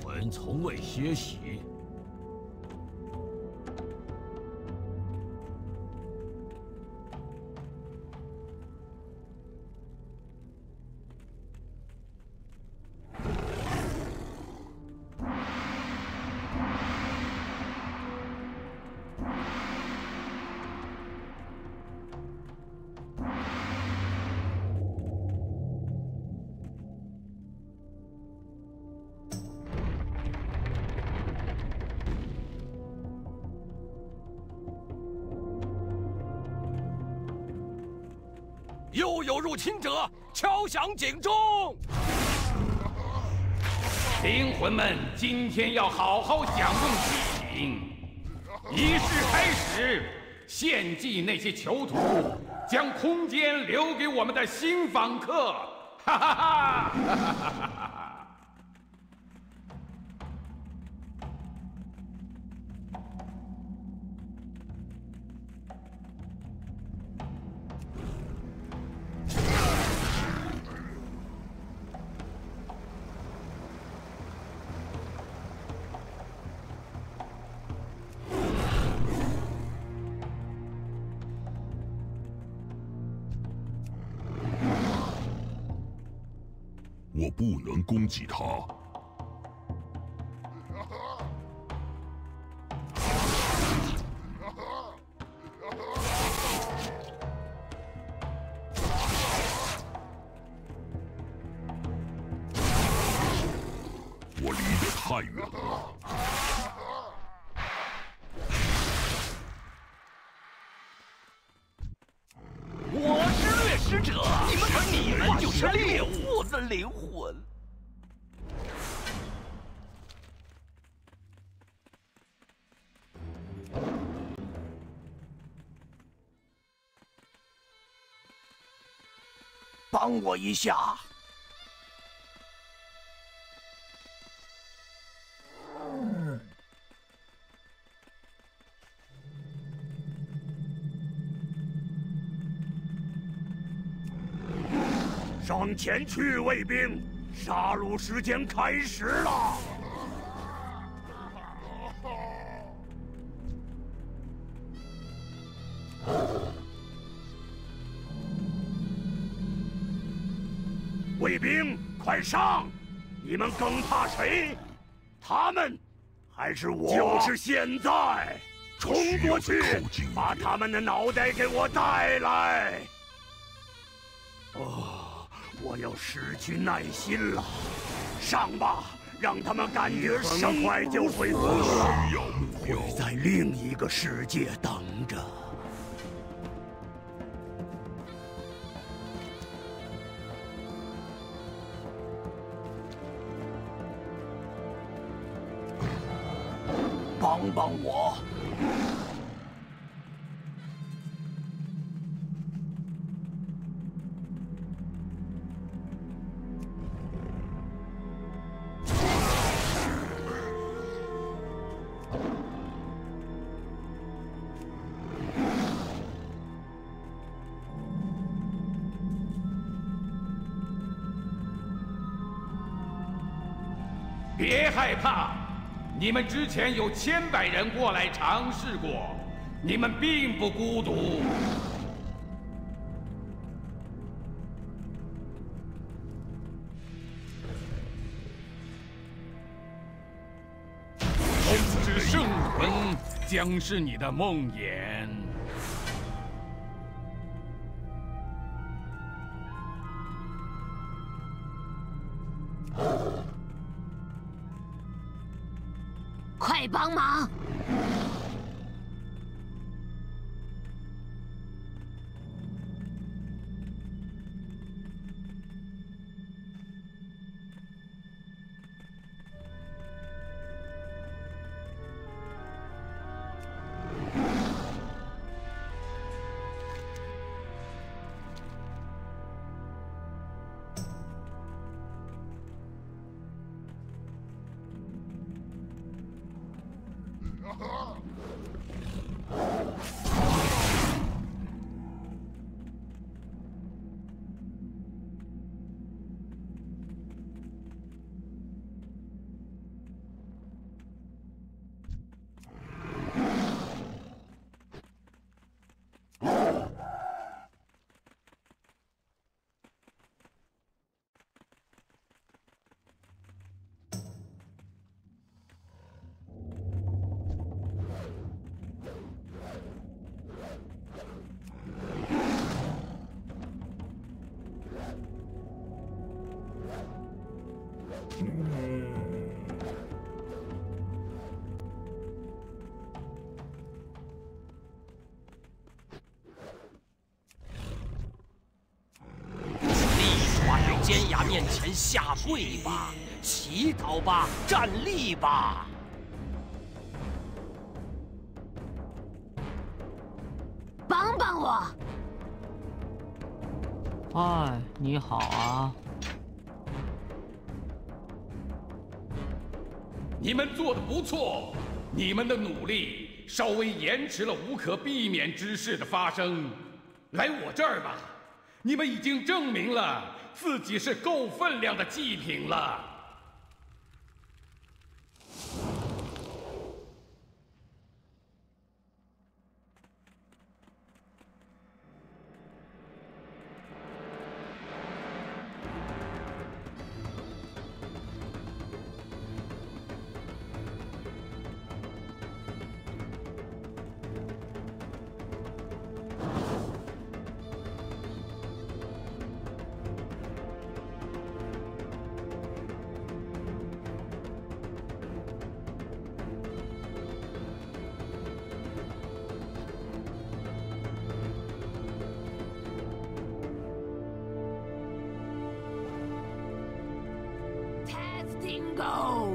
魂从未歇息。 又有入侵者，敲响警钟！ 灵魂们，今天要好好享用祭品。仪式开始，献祭那些囚徒，将空间留给我们的新访客。哈哈哈！哈哈哈哈！ 我不能攻击他。我离得太远了。 我是掠食者，你们就是猎物。我的灵魂。帮我一下。 上前去，卫兵！杀戮时间开始了！卫兵，快上！你们更怕谁？他们，还是我？就是现在！冲过去，把他们的脑袋给我带来！哦。 我要失去耐心了，上吧，让他们感觉很快就会死，会在另一个世界等着。帮帮我！ 别害怕，你们之前有千百人过来尝试过，你们并不孤独。控制圣魂将是你的梦魇。 快帮忙！ 家面前下跪吧，祈祷吧，站立吧。 帮帮我！ 哎，你好啊！ 你们做得不错，你们的努力稍微延迟了无可避免之事的发生。来我这儿吧，你们已经证明了自己是够分量的祭品了。 Dingo！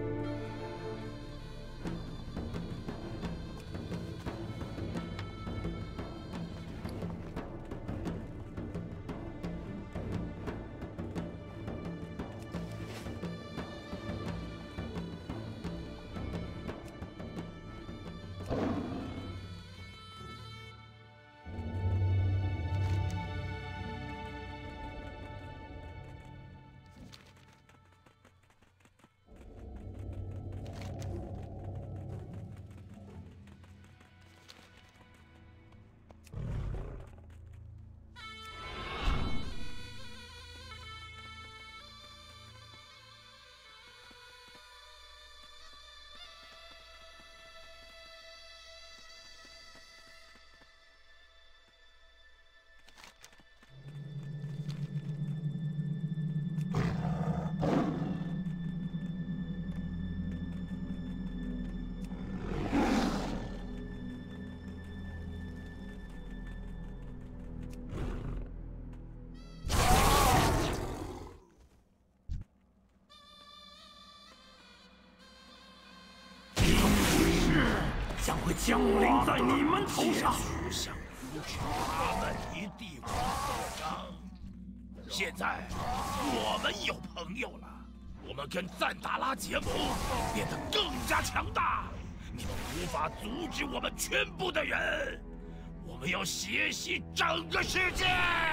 将会降临在你们头上。 想扶持他们离帝国扩张。现在我们有朋友了，我们跟赞达拉结盟，变得更加强大。你们无法阻止我们全部的人，我们要血洗整个世界！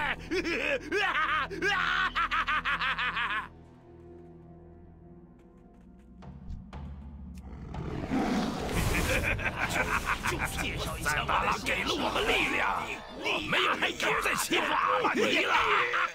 就是介绍一下，赞达拉给了我们力量，没有人敢再欺负阿玛尼了。